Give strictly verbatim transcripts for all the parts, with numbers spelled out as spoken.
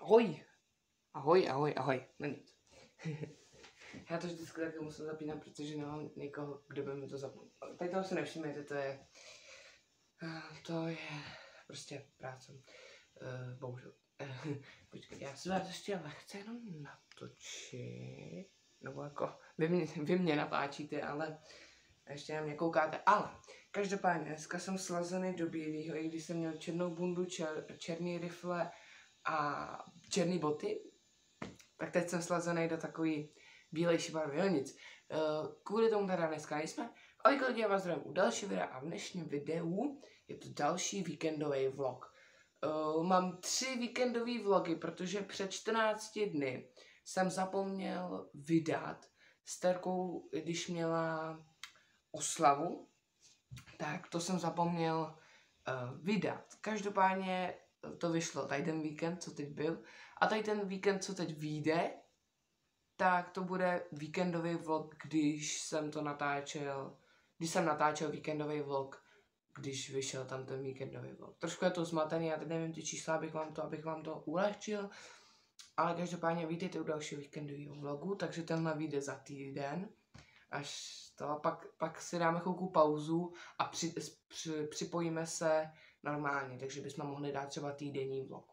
Ahoj. Ahoj, ahoj, ahoj. No nic. Já to vždycky taky musím zapínat, protože nemám někoho, kdo by mi to zapnul. Tady toho si nevšimněte, to je... To je prostě práce. Uh, bohužel. Počkej, já si vás ještě lehce jenom natočit. Nebo jako, vy mě, vy mě natáčíte, ale ještě na mě koukáte. Ale každopádně, dneska jsem slazený do bílého, i když jsem měl černou bundu, čer, černý rifle a černý boty, tak teď jsem slazený do takový bílejší barvy. No nic. Kvůli tomu teda dneska nejsme. Ahoj lidi, já vás zdravím u další videa a v dnešním videu je to další víkendový vlog. Uh, mám tři víkendové vlogy, protože před čtrnácti dny jsem zapomněl vydat s Terkou, když měla oslavu, tak to jsem zapomněl uh, vydat. Každopádně to vyšlo tady ten víkend, co teď byl, a tady ten víkend, co teď vyjde, tak to bude víkendový vlog, když jsem to natáčel, když jsem natáčel víkendový vlog, když vyšel tam ten víkendový vlog. Trošku je to zmatený, já teď nevím ty čísla, abych vám to, abych vám to ulehčil, ale každopádně vítejte u dalšího víkendového vlogu, takže tenhle vyjde za týden, až to, a pak, pak si dáme chvilku pauzu a při, při, připojíme se normálně, takže bychom mohli dát třeba týdenní vlog.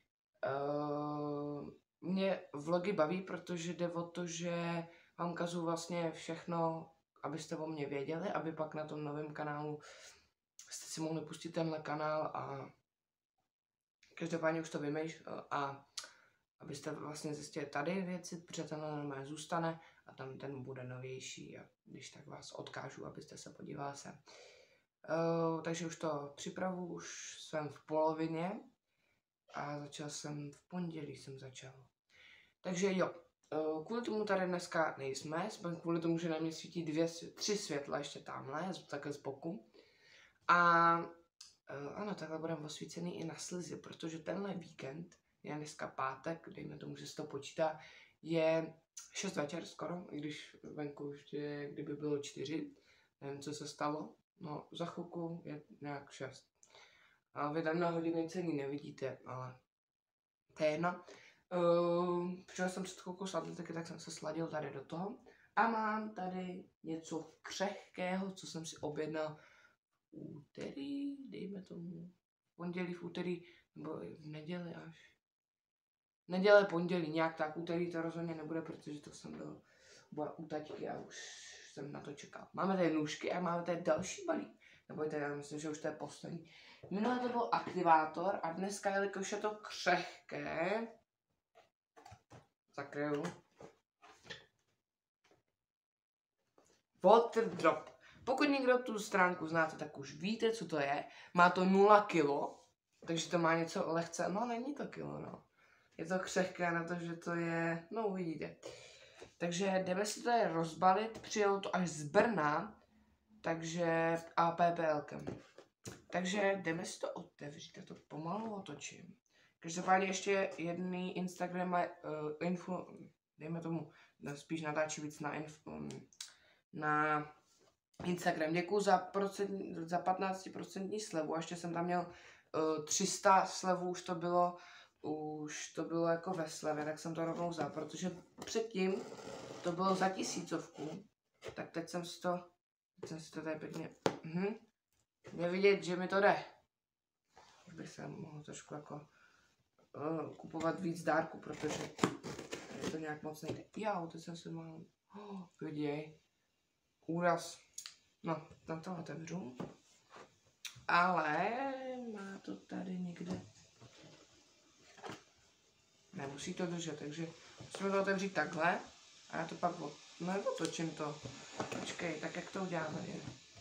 Uh, mě vlogy baví, protože jde o to, že vám ukazuju vlastně všechno, abyste o mě věděli, aby pak na tom novém kanálu jste si mohli pustit tenhle kanál a každopádně už to vymýš a abyste vlastně zjistili tady věci, protože tenhle normálně zůstane a tam ten bude novější a když tak vás odkážu, abyste se podívali sem. Uh, takže už to připravu, už jsem v polovině a začal jsem v pondělí jsem začal. Takže jo, uh, kvůli tomu tady dneska nejsme, jsme kvůli tomu, že na mě svítí dvě, tři světla ještě tamhle, takhle z boku. A uh, ano, takhle budeme osvícený i na Slizi, protože tenhle víkend, je dneska pátek, dejme tomu, že se to počítá, je šest večer skoro, i když venku ještě kdyby bylo čtyři, nevím, co se stalo, no za chvilku je nějak šest. A vy tam na hodiny cení nevidíte, ale to je jedno. Uh, Přišel jsem před chvilkou z atletiky, tak jsem se sladil tady do toho a mám tady něco křehkého, co jsem si objednal úterý, dejme tomu, v pondělí, v úterý, nebo v neděli až. Neděle, pondělí, nějak tak, úterý to rozhodně nebude, protože to jsem byl u taťky a už jsem na to čekal. Máme tady nůžky a máme tady další balík. Nebojte, já myslím, že už to je poslední. Minule to byl aktivátor a dneska, jelikož je to křehké, zakryju. Water Drop. Pokud někdo tu stránku znáte, tak už víte, co to je. Má to nula kilo, takže to má něco lehce, no není to kilo, no. Je to křehké na to, že to je, no uvidíte. Takže jdeme si to tady rozbalit, přijelo to až z Brna, takže A P P Lkem. Takže jdeme si to otevřít, já to pomalu otočím. Každopádně ještě jedný Instagram má uh, info, dejme tomu, spíš natáčí víc na info, na Instagram. Děkuju za, procent, za patnáct procent slevu, a ještě jsem tam měl uh, tři sta slevů, už to bylo, už to bylo jako ve slevě, tak jsem to rovnou vzal, protože předtím to bylo za tisícovku, tak teď jsem si to, teď jsem si to tady pěkně, mhm, je vidět, že mi to jde. Už bych se mohl trošku jako uh, kupovat víc dárku, protože to nějak moc nejde. Jo, teď jsem si mohl, oh, viděj, úraz. No, tam to otevřu. Ale má to tady někde. Nemusí to držet, takže musíme to otevřít takhle. A já to pak od... no, otočím to. Počkej, tak jak to uděláme? Je?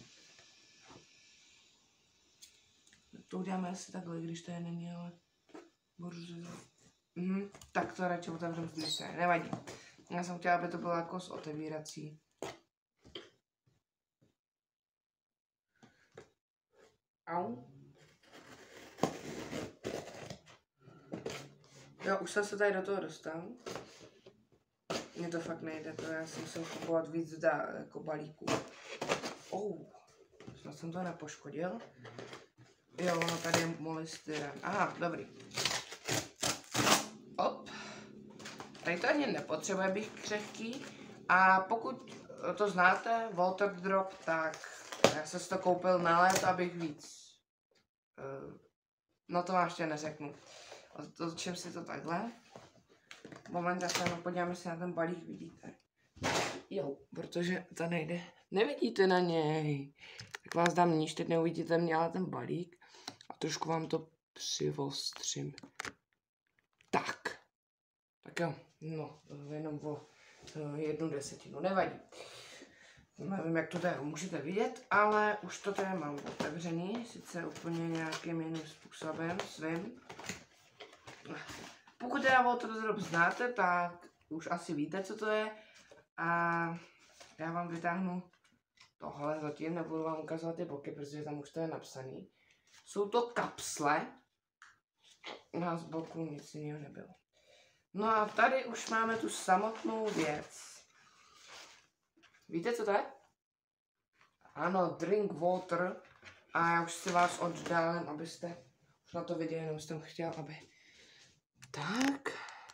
To uděláme asi takhle, když to je není, ale... Mhm, tak to radši otevřem z druhé strany, nevadí. Já jsem chtěla, aby to bylo jako z otevírací. Au. Jo, už jsem se tady do toho dostal. Mně to fakt nejde, to já si musím kupovat víc dá, jako balíků. Oh, snad jsem to nepoškodil. Jo, ono tady je molystyren. Aha, dobrý. tady to ani nepotřebuje být křehký. A pokud to znáte, Water Drop, tak já jsem si to koupil na léto, abych víc. No to vám ještě neřeknu. Otočím si to takhle. Moment, já se jenom podívám, jestli na ten balík vidíte. Jo, protože to nejde. Nevidíte na něj. Tak vás dám níž, teď neuvidíte mě, ale ten balík. A trošku vám to přivostřím. Tak. Tak jo, no, jenom o jednu desetinu, nevadí. Nevím, jak to tady můžete vidět, ale už to tady mám otevřený, sice úplně nějakým jiným způsobem, svým. Pokud teda Water Drop znáte, tak už asi víte, co to je. A já vám vytáhnu tohle zatím, nebudu vám ukazovat ty boky, protože tam už to je napsaný. Jsou to kapsle, na z boku nic jiného nebylo. No a tady už máme tu samotnou věc. Víte, co to je? Ano, drink water. A já už si vás oddálím, abyste už na to viděli, jenom jsem chtěl, aby... Tak.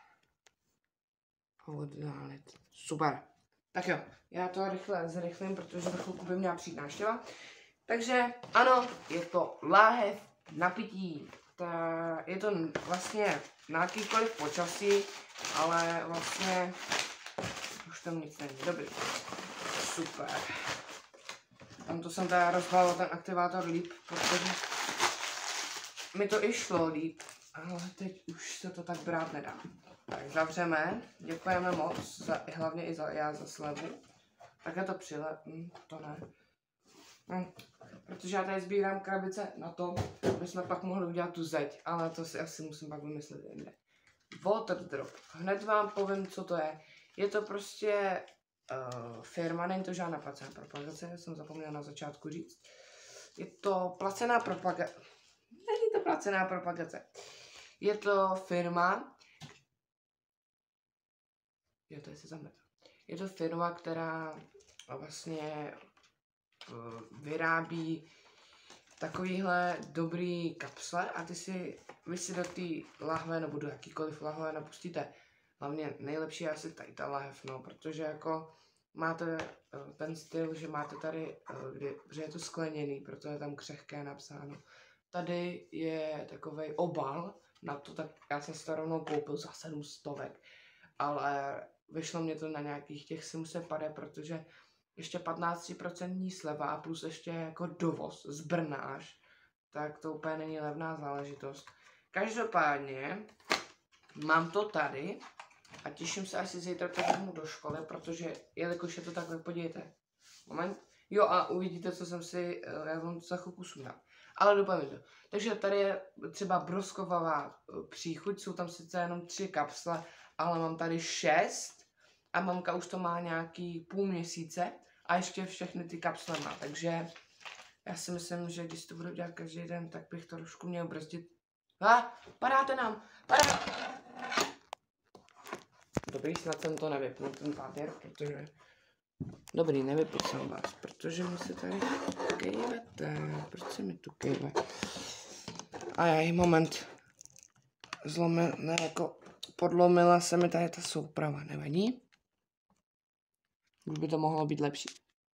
A oddálit. Super. Tak jo, já to rychle zrychlím, protože za chvilku by měla přijít návštěva. Takže ano, je to láhev na pití. Ta, je to vlastně na jakýkoliv počasí, ale vlastně už tam nic není. Dobrý. Super. Tam to jsem teda rozbalil ten aktivátor líp, protože mi to i šlo líp, ale teď už se to tak brát nedá. Tak zavřeme, děkujeme moc, za, hlavně i za, já za slevu. Tak já to přile... Hm, to ne. Hm, protože já tady sbírám krabice na to, aby jsme pak mohli udělat tu zeď, ale to si asi musím pak vymyslet jinde. Water Drop. Hned vám povím, co to je. Je to prostě uh, firma, není to žádná placená propagace, jsem zapomněla na začátku říct. Je to placená propagace. Není to placená propagace. Je to firma, jo, to je se zamet. Je to firma, která vlastně uh, vyrábí takovýhle dobrý kapsle a ty si, vy si do té lahve nebo do jakýkoliv lahve napustíte. Hlavně nejlepší je asi tady ta lahev, no, protože jako máte uh, ten styl, že máte tady, uh, kdy, že je to skleněný, proto je tam křehké napsáno. Tady je takovej obal na to, tak já jsem si to rovnou koupil za sedm stovek, ale vyšlo mě to na nějakých těch sedm set padesát, protože ještě patnáct procent sleva a plus ještě jako dovoz z Brna až, tak to úplně není levná záležitost. Každopádně mám to tady a těším se, až si zítra to vezmu do školy, protože jelikož je to takhle, podívejte. Moment. Jo a uvidíte, co jsem si, já vám to za chvilku sundám. Ale dopadne to. Takže tady je třeba broskovavá příchuť, jsou tam sice jenom tři kapsle, ale mám tady šest a mamka už to má nějaký půl měsíce a ještě všechny ty kapsle má, takže já si myslím, že když to budu dělat každý den, tak bych to trošku měl brzdit. A, padáte nám, padáte. Dobrý, snad jsem to nevypnul, ten pátěr, protože... Dobrý, nevypnul jsem vás, protože mi se tady kejvete, proč se mi tu kejve? A já moment, zlomil, ne, jako podlomila se mi tady ta souprava, nevadí? Už by to mohlo být lepší.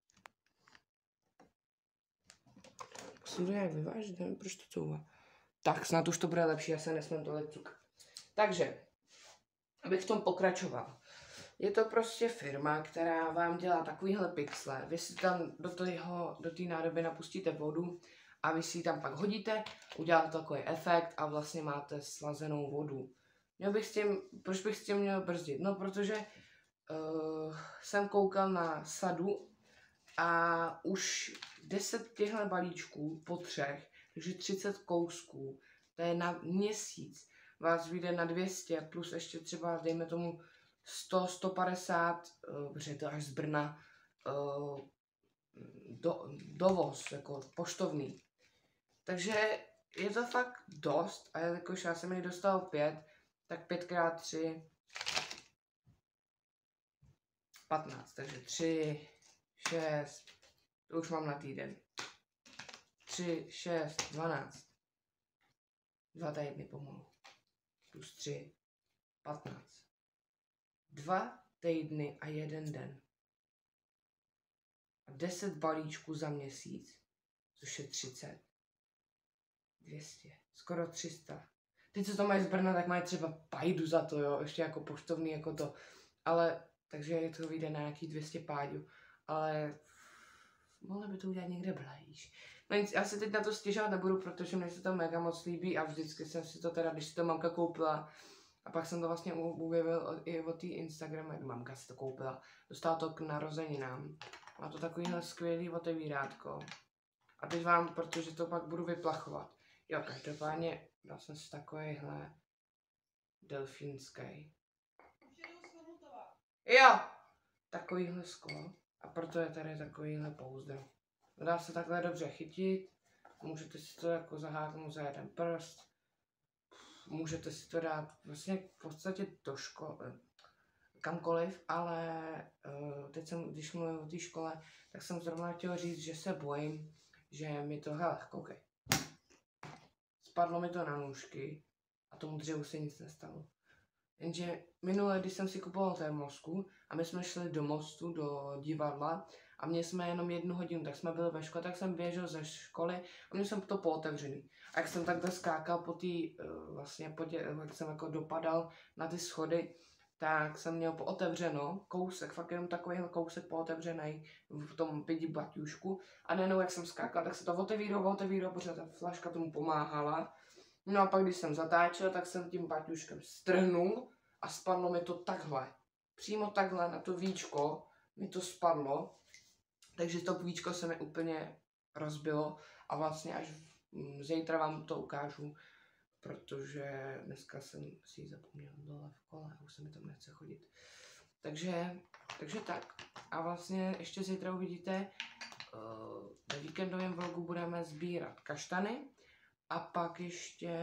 Musím to nějak vyvážit, nevím, proč to couvá. Tak, snad už to bude lepší, já se nesmím tolik cukr. Takže, abych v tom pokračoval. Je to prostě firma, která vám dělá takovýhle pixle. Vy si tam do toho, do té nádoby napustíte vodu a vy si ji tam pak hodíte, uděláte takový efekt a vlastně máte slazenou vodu. Měl bych s tím, proč bych s tím měl brzdit? No, protože uh, jsem koukal na sadu a už deset těchto balíčků po třech, takže třicet kousků, to je na měsíc, vás vyjde na dvě stě plus ještě třeba, dejme tomu, sto, sto padesát, protože je to až z Brna, uh, do, dovoz, jako poštovný. Takže je to fakt dost a jelikož já jsem jich dostal pět, tak pět krát tři, patnáct, takže tři, šest, to už mám na týden. tři, šest, dvanáct. Dva týdny pomalu. Plus tři, patnáct. Dva týdny a jeden den. A deset balíčků za měsíc, což je třicet. dvě stě, skoro tři sta. Ty, co to mají z Brna, tak mají třeba pajdu za to, jo, ještě jako poštovný jako to. Ale, takže je to vyjde na nějaký dvě stě páďů. Ale mohli by to udělat někde blíž. No nic, já si teď na to stěžovat nebudu, protože mě se to mega moc líbí a vždycky jsem si to teda, když si to mamka koupila, a pak jsem to vlastně objevil i od té Instagramu, jak mamka si to koupila. Dostala to k narozeninám. Má to takovýhle skvělý otevírátko. A teď vám, protože to pak budu vyplachovat. Jo, každopádně dal jsem si takovýhle delfínský. Jo, takovýhle sklo. A proto je tady takovýhle pouzdro. Dá se takhle dobře chytit. Můžete si to jako zaháknout za jeden prst. Můžete si to dát vlastně v podstatě do školy, kamkoliv, ale uh, teď jsem, když mluvím o té škole, tak jsem zrovna chtěl říct, že se bojím, že mi to, hele, koukej. Spadlo mi to na nůžky a tomu dřevu se nic nestalo. Jenže minule, když jsem si kupoval termosku a my jsme šli do mostu, do divadla a měli jsme jenom jednu hodinu, tak jsme byli ve škole, tak jsem běžel ze školy a měl jsem to pootevřený. A jak jsem takhle skákal po té, vlastně po tě, jak jsem jako dopadal na ty schody, tak jsem měl pootevřeno kousek, fakt jenom takovýhle kousek pootevřený v tom pidi baťušku a nejenom jak jsem skákal, tak se to otevíralo, otevíralo, protože ta flaška tomu pomáhala. No a pak když jsem zatáčel, tak jsem tím baťuškem strhnul a spadlo mi to takhle. Přímo takhle na to víčko mi to spadlo, takže to víčko se mi úplně rozbilo a vlastně až zítra vám to ukážu, protože dneska jsem si ji zapomněl dole v kole a už se mi tam nechce chodit. Takže, takže tak. A vlastně ještě zítra uvidíte, uh, ve víkendovém vlogu budeme sbírat kaštany a pak ještě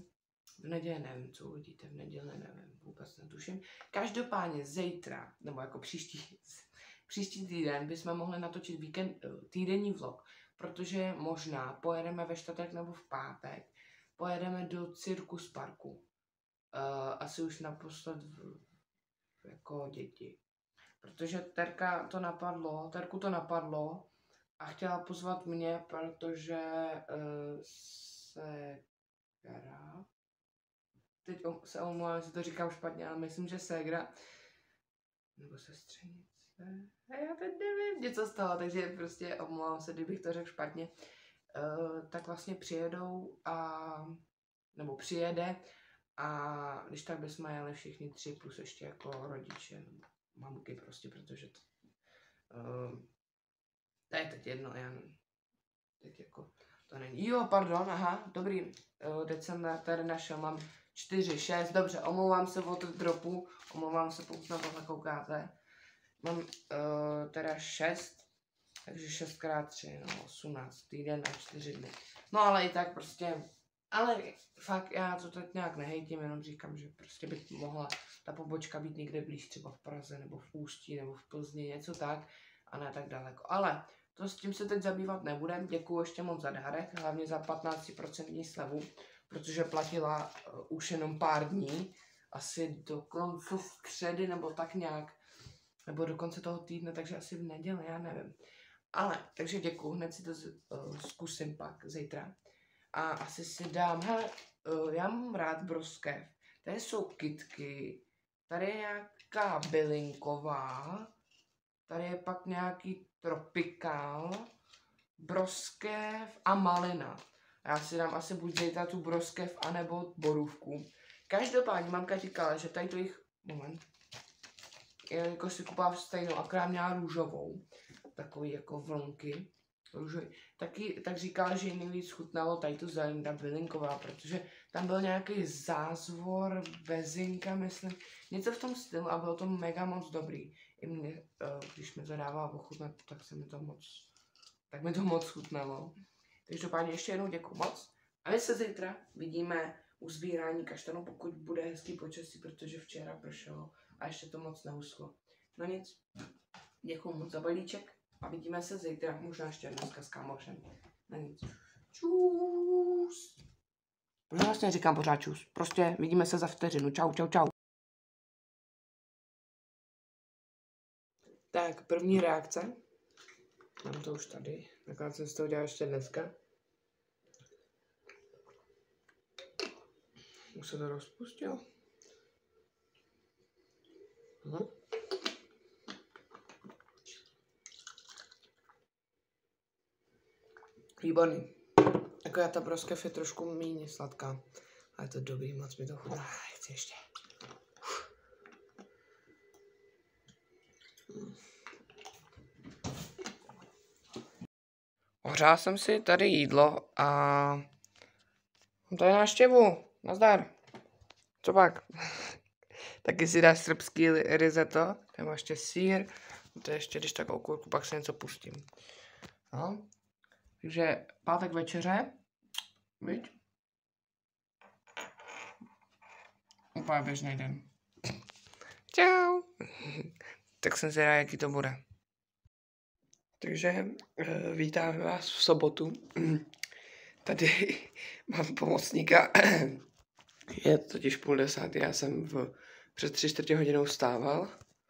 v neděli nevím, co uvidíte, v neděli nevím, vůbec netuším. Každopádně zítra, nebo jako příští, příští týden bychom mohli natočit víkend, týdenní vlog, protože možná pojedeme ve čtvrtek nebo v pátek, pojedeme do Circus Parku. Uh, asi už naposled v, jako děti. Protože Terka to napadlo, Terku to napadlo a chtěla pozvat mě, protože uh, se hra. Teď se omlouvám, že to říkám špatně, ale myslím, že ségra nebo sestřenice. A já teď nevím, něco stalo, takže prostě omlouvám se, kdybych to řekl špatně. Uh, tak vlastně přijedou a nebo přijede a když tak bychom jeli všichni tři plus ještě jako rodiče, mamky prostě, protože to, uh, to je teď jedno, já teď jako to není. Jo, pardon, aha, dobrý, uh, teď jsem tady našel, mám čtyři, šest, dobře, omlouvám se od dropu, omlouvám se, pokud na tohle koukáte. Mám uh, teda šest, takže šest krát tři, no osmnáct, týden a čtyři dny. No ale i tak prostě, ale fakt já to teď nějak nehejtím, jenom říkám, že prostě by mohla ta pobočka být někde blíž, třeba v Praze, nebo v Ústí, nebo v Plzni, něco tak, a ne tak daleko. Ale to s tím se teď zabývat nebudem, děkuju ještě moc za dárek, hlavně za patnáct procent slevu, protože platila uh, už jenom pár dní, asi do konce středy, nebo tak nějak, nebo do konce toho týdne, takže asi v neděli, já nevím. Ale, takže děkuju, hned si to uh, zkusím pak zítra. A asi si dám, hele, uh, já mám rád broskev. Tady jsou kytky, tady je nějaká bylinková, tady je pak nějaký tropikál, broskev a malina. Já si dám asi buď zítra tu broskev, anebo borůvku. Každopádně mamka říkala, že tady to jich, moment, jako si kupovala stejnou, akorát měla růžovou, takový jako vlnky, růžový. Taky, tak říkala, že jí nejvíc chutnalo tady tu zelená bylinková, protože tam byl nějaký zázvor, bezinka, myslím, něco v tom stylu a bylo to mega moc dobrý. I mě, když mi to dávalo ochutnat, tak se mi to moc, tak mi to moc chutnalo. Takže páni, ještě jednou děkuji moc. A my se zítra vidíme u sbírání kaštanů, pokud bude hezký počasí, protože včera pršelo a ještě to moc neuschlo. No nic, děkuji moc za balíček a vidíme se zítra, možná ještě dneska s kámošem. No nic. Čus. Proč vlastně říkám pořád čus? Prostě vidíme se za vteřinu. Čau, čau, čau. Tak, první reakce. Mám to už tady. Nakonec jsem si to udělal ještě dneska. Už se to rozpustilo. Hm. Výborný. Akorát ta broskev je trošku méně sladká. Ale je to dobrý, moc mi to chutná. Chci ještě. Ohřál jsem si tady jídlo a to je návštěvu. Nazdar. Co pak? Taky si dáš srbský risotto. Tam má ještě sýr. To je ještě, když tak okurku, pak se něco pustím. No. Takže pátek večeře. Viď? Úplně běžný den. Čau. Tak jsem si rád, jaký to bude. Takže uh, vítáme vás v sobotu. Tady mám pomocníka. Je totiž půl desátý, já jsem v, před tři čtvrtě hodinou vstával.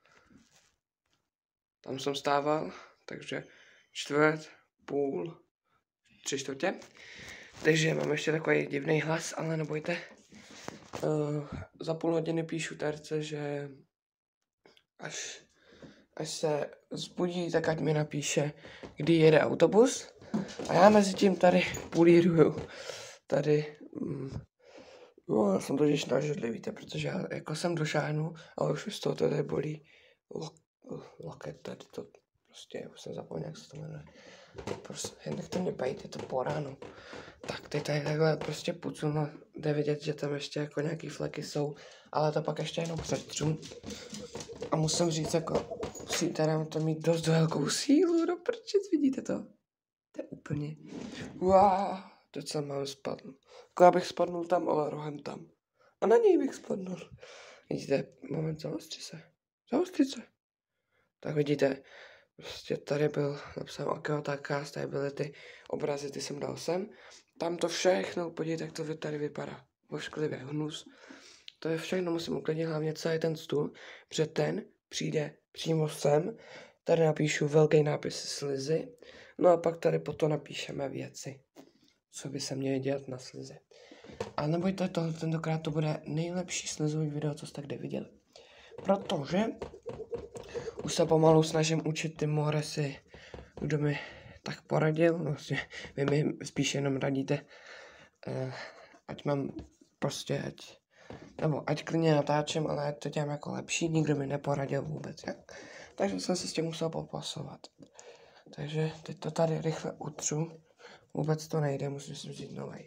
Tam jsem stával, takže čtvrt, půl, tři čtvrtě. Takže mám ještě takový divný hlas, ale nebojte. Uh, za půl hodiny píšu terce, že až, až se zbudí, tak ať mi napíše, kdy jede autobus. A já mezi tím tady pulíruju. Tady... Mm, no, já jsem totiž nažedlý, víte, protože já jako jsem došáhnu, ale už z toho tady bolí loket, tady to prostě, už jsem zapomněl, jak se to jmenuje. Prostě, nechte mě bejt, je to po ránu. Tak teď tady takhle prostě pucu, no, jde vidět, že tam ještě jako nějaký fleky jsou, ale to pak ještě jenom přetřu. A musím říct, jako, musíte to mít dost velkou sílu, no prčic, vidíte to? To je úplně, wow, docela mám spadnout. Jako já bych spadnul tam, ale rohem tam. A na něj bych spadnul. Vidíte, moment, zaostři se. Zaostři se. Tak vidíte, prostě tady byl napsán Akeotaka, tady byly ty obrazy, ty jsem dal sem. Tam to všechno, podívejte, jak to tady vypadá. Vošklivě, hnus. To je všechno, musím uklidnit hlavně celý ten stůl, protože ten přijde přímo sem. Tady napíšu velký nápis slizy. No a pak tady potom napíšeme věci, co by se měly dělat na slize. A nebojte, tohle tentokrát to bude nejlepší slizový video, co jste kdy viděli. Protože už se pomalu snažím učit ty moresy, kdo mi tak poradil. Vlastně vy mi spíš jenom radíte, eh, ať mám prostě, ať, nebo ať klidně natáčím, ale ať to dělám jako lepší. Nikdo mi neporadil vůbec, jak. Takže jsem se s tím musel popasovat. Takže teď to tady rychle utřu. Vůbec to nejde, musím si vzít novej.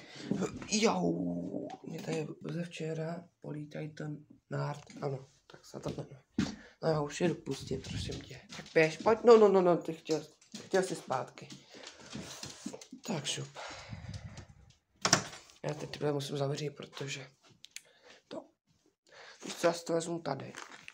Jau, mě tady ze včera polítají ten nárt. Ano, tak se to jmenuje. No já už jedu pustit, prosím tě. Tak běž, pojď, no, no, no, no, ty chtěl, chtěl jsi zpátky. Tak šup. Já teď tyhle musím zavřít, protože to. Víš co, já si to vezmu tady.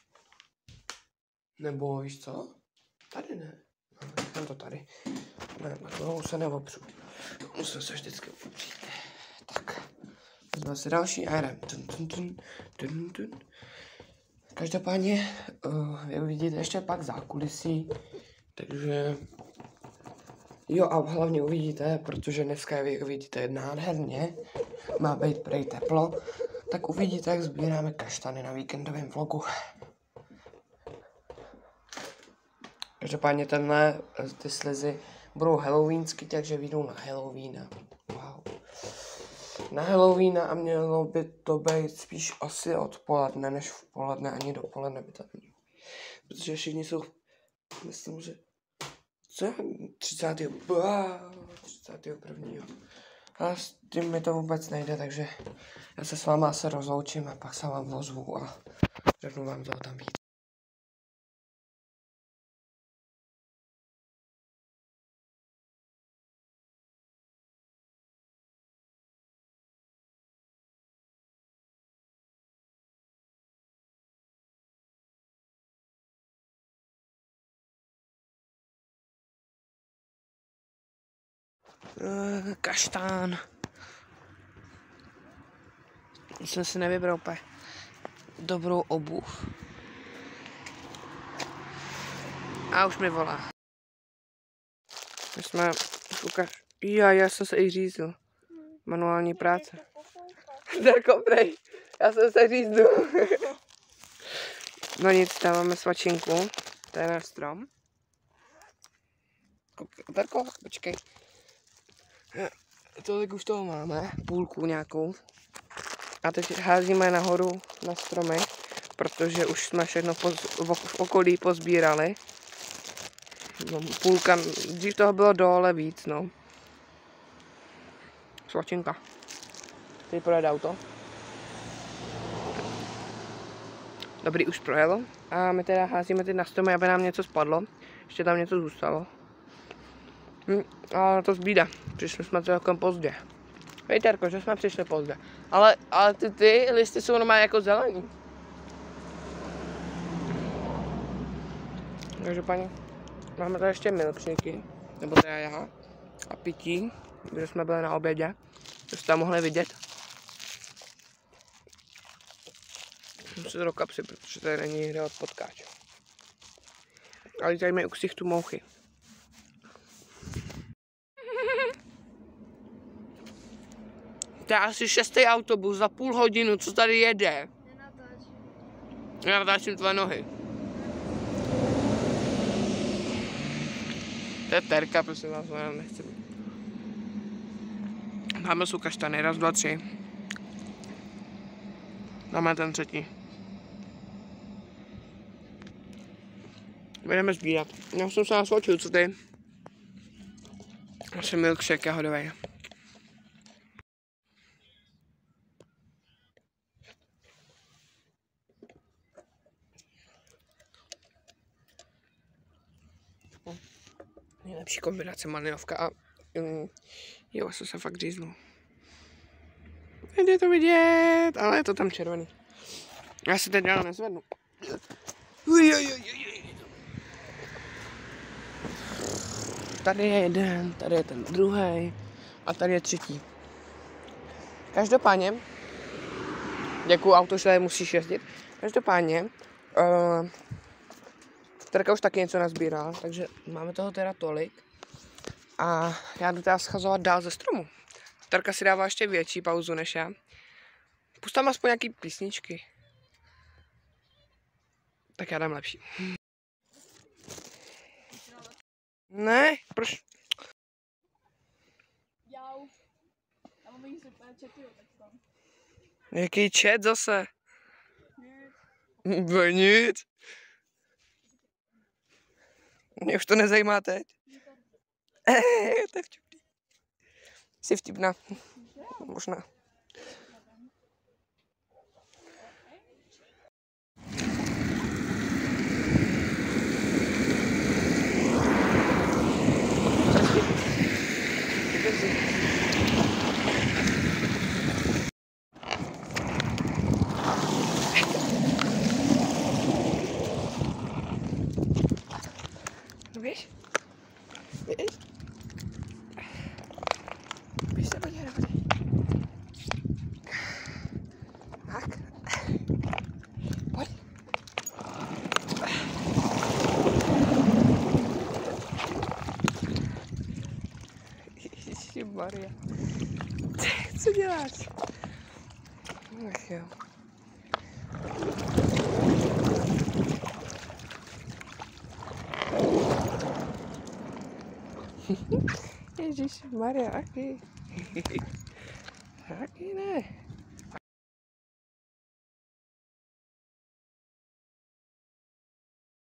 Nebo víš co? Tady ne. Mám to tady. Ne, na toho se neopřu. Musím se vždycky opřít. Tak. Vezme si další a jdem. Dun, dun, dun, dun, dun. Každopádně, uh, jak vidíte, ještě pak zákulisí. Takže... Jo a hlavně uvidíte, protože dneska, jak vidíte, nádherně. Má být prej teplo. Tak uvidíte, jak sbíráme kaštany na víkendovém vlogu. Každopádně tenhle, ty slizy budou halloweenský, takže vyjdou na Halloweena. Wow. Na Halloweena a mělo by to být spíš asi odpoledne, než v poledne, ani dopoledne by to nemělo. Protože všichni jsou, myslím, že co je třicátého třicátého prvního A s tím mi to vůbec nejde, takže já se s váma se rozloučím a pak se vám ozvu a řeknu vám, co tam víc. Uh, kaštán. Jsem si nevybral úplně dobrou obuv. A už mi volá. My jsme, ukáž. Já, já jsem se i řízl. Manuální práce. Darko, prej. Já jsem se řízl. No nic, tam máme svačinku. To je náš strom. Darko, počkej. Tolik už toho máme, půlku nějakou. A teď házíme nahoru na stromy, protože už jsme všechno poz, v okolí pozbírali. No, půlka, dřív toho bylo dole víc, no. Svačinka. Teď projede auto. Dobrý, už projelo. A my teda házíme teď na stromy, aby nám něco spadlo. Ještě tam něco zůstalo. Hm, ale to zbída. Přišli jsme celkem pozdě. Víte, Jarko, že jsme přišli pozdě. Ale, ale ty, ty listy jsou normálně jako zelení. Takže paní, máme tady ještě milkshakey, nebo teda já, a pití, kde jsme byli na obědě. To jste tam mohli vidět. Jsem si to do kapsy, protože tady není kde od potkáčů. Ale tady mají u ksichtu mouchy. To je asi šestý autobus za půl hodinu, co tady jede. Nenatáčím. Já natáčím tvoje nohy. To je terka, prosím vás, já nechci být. Dáme jsou kaštany, raz, dva, tři. Dáme ten třetí. Budeme sbírat. Já jsem se nasvočil, co ty? Asi milkshake jahodový. Nejlepší kombinace malinovka a um, jo, jsem se fakt říznul. Nejde to vidět, ale je to tam červený. Já se teď dál nezvednu. Uj, uj, uj, uj. Tady je jeden, tady je ten druhý a tady je třetí. Každopádně, děkuju, auto, že tady musíš jezdit. Každopádně, uh, Terka už taky něco nazbírala, takže máme toho teda tolik. A já jdu teda schazovat dál ze stromu. Terka si dává ještě větší pauzu než já. Pustám aspoň nějaký písničky. Tak já dám lepší. Ne, proč? Jau. Já mám jít super čety, tak tam. Jaký chat zase? Nic. Nic. Mě už to nezajímá teď. Eee, to je vtipný. Jsi vtipná. Možná. Víš? Víš? Víš se podívat na vody. Tak. Pojď. Ježišmarja. Co děláš? Ach jo. Ježišmarja, aký. Aký ne.